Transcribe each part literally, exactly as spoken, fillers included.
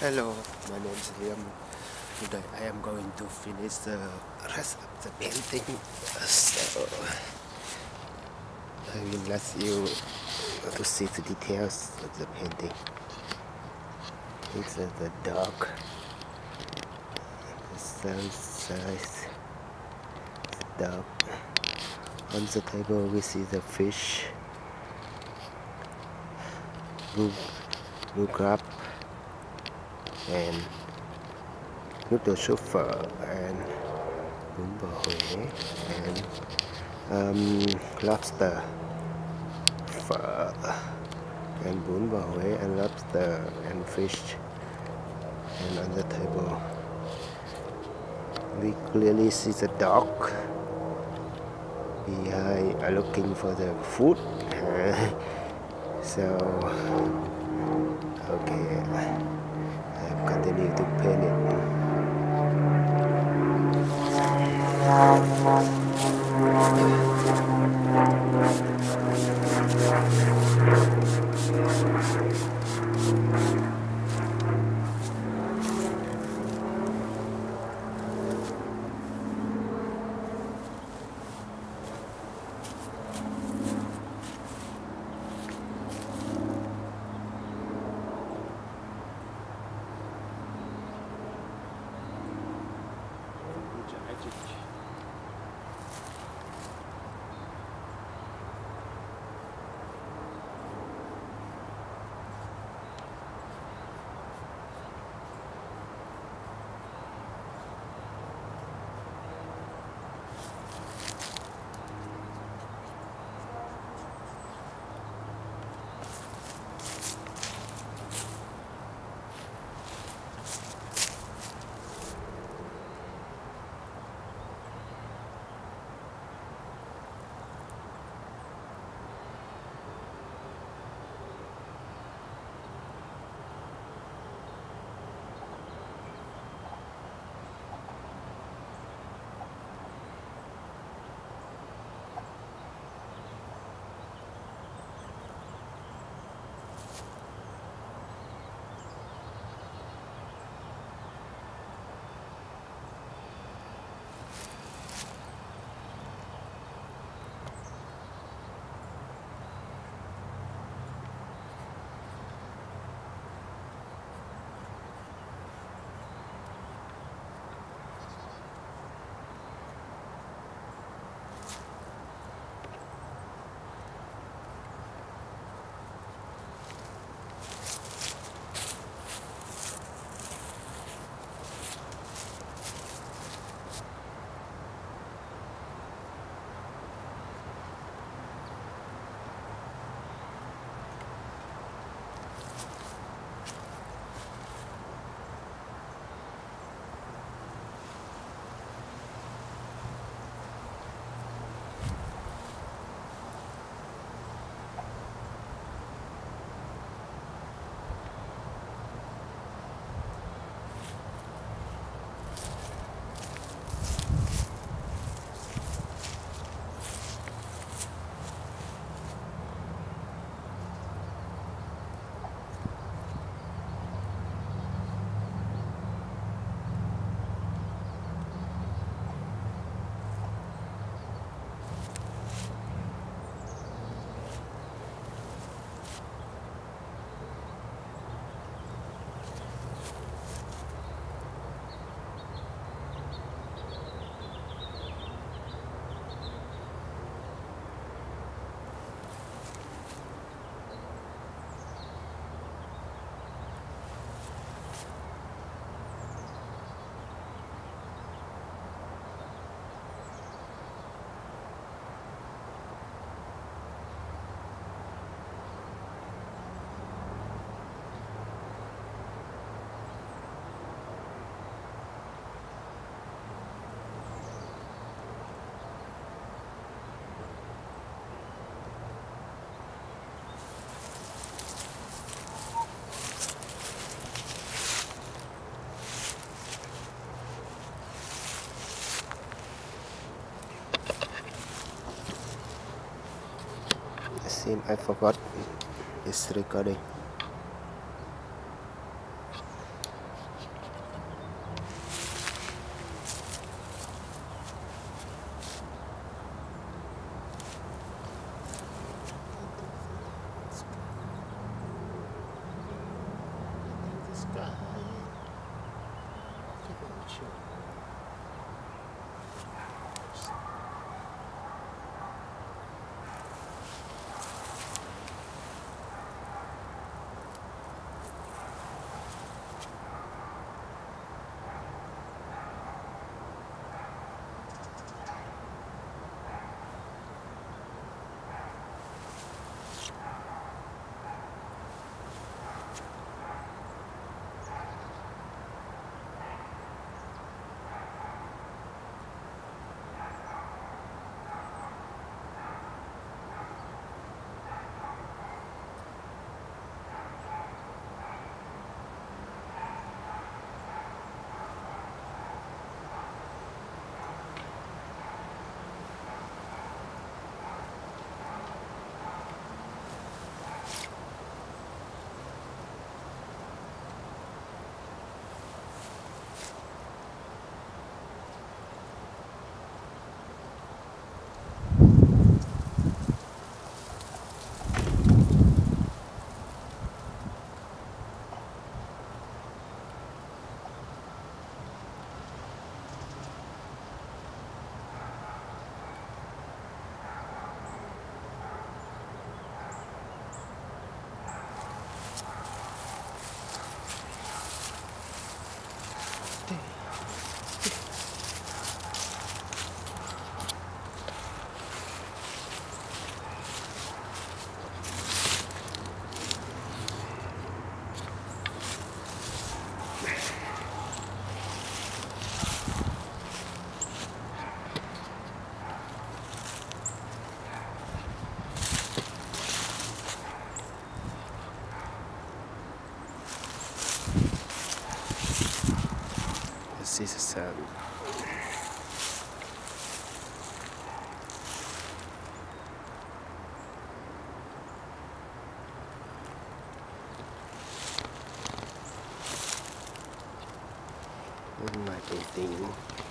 Hello, my name is Liam. Today I am going to finish the rest of the painting. So I will let you to see the details of the painting. It's uh, the dog, the sun size, the dog. On the table we see the fish, blue, blue crab, and noodle soup and bún bò Huế and um, lobster phở and bún bò Huế and lobster and fish. And on the table we clearly see the dog behind uh, looking for the food. So okay, I continue to paint it. Seem I forgot it's recording. is the sun. And my painting.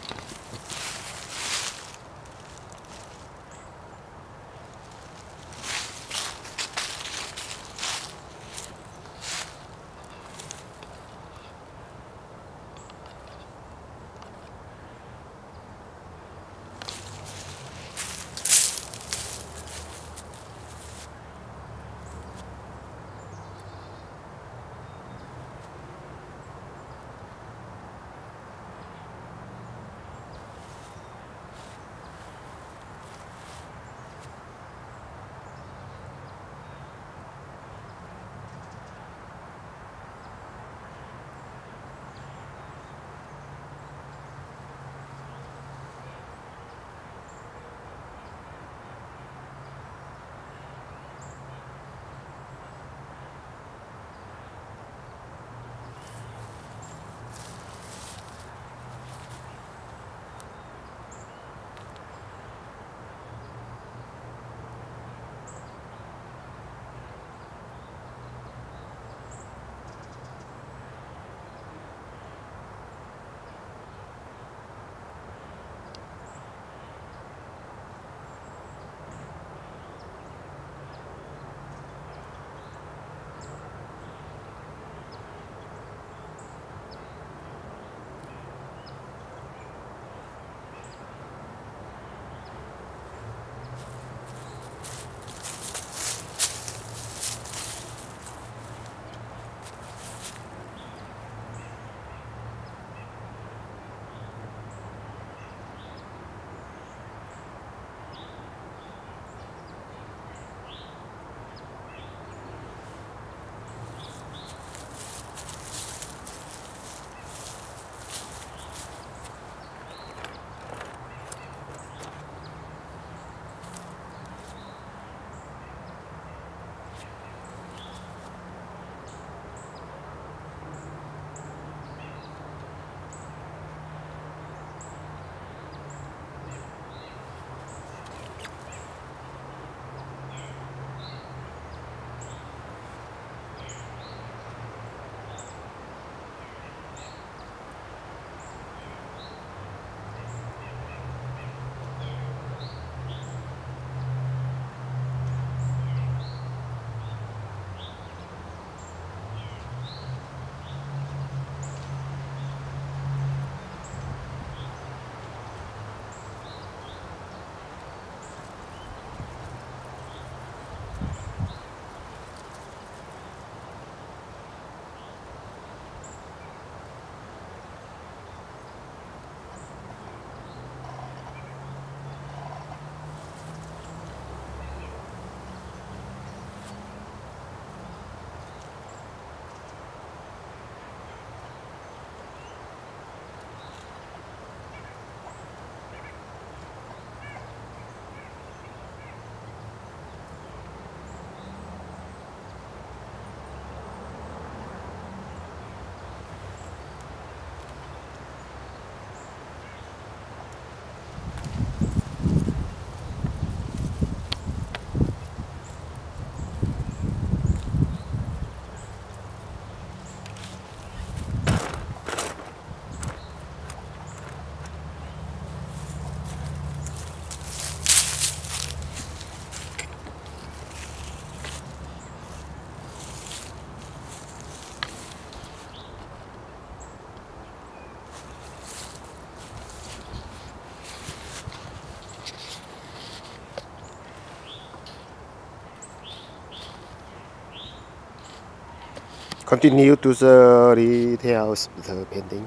Continue to the details of the painting.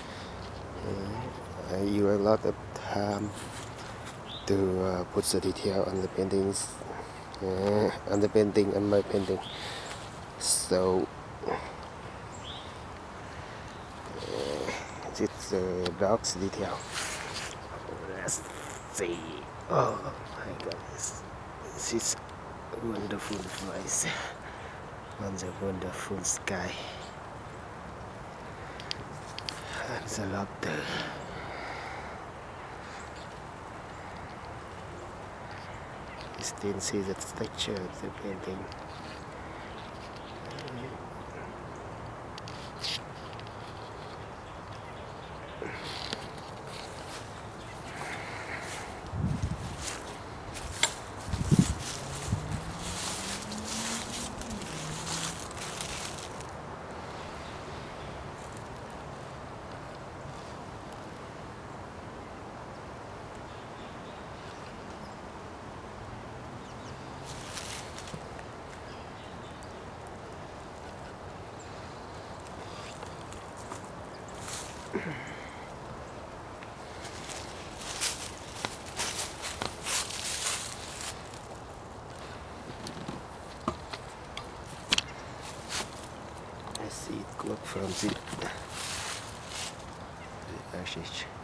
Uh, I use a lot of time to uh, put the detail on the paintings, uh, on the painting and my painting. So uh, it's the dog's detail. Let's see. Oh my goodness, this is a wonderful place on the wonderful sky. There's a lot there. You still see the texture of the painting. I see it look from the, the ashes.